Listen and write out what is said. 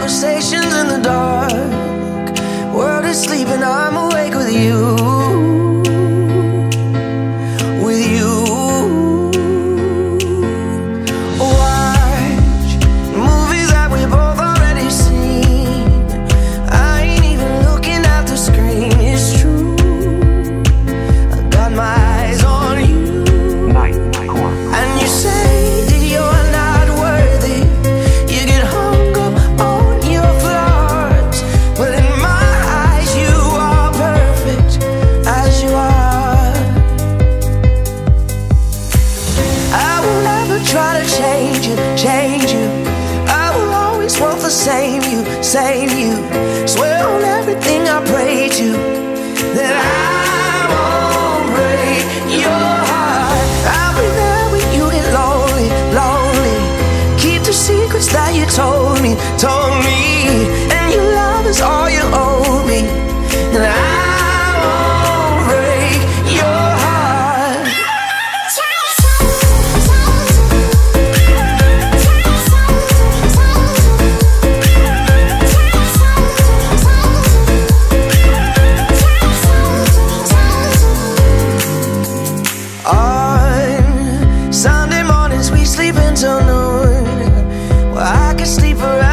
conversations in the dark. World is sleeping, I'm awake with you. With you. Watch movies that we both already seen. I ain't even looking at the screen. It's true, I got my eyes on you. Nightcore. And you say that you're not worthy. You get hung up on your flaws, but in my eyes you are perfect as you are. I will never try to change you, change you. I will always want the same you, same you. Swear on everything I pray to that I won't break your heart. I'll be there when you get lonely, lonely. Keep the secrets that you told me, and your love is all you owe me. And I won't break your heart. On Sunday mornings we sleep until noon. Well, I could sleep forever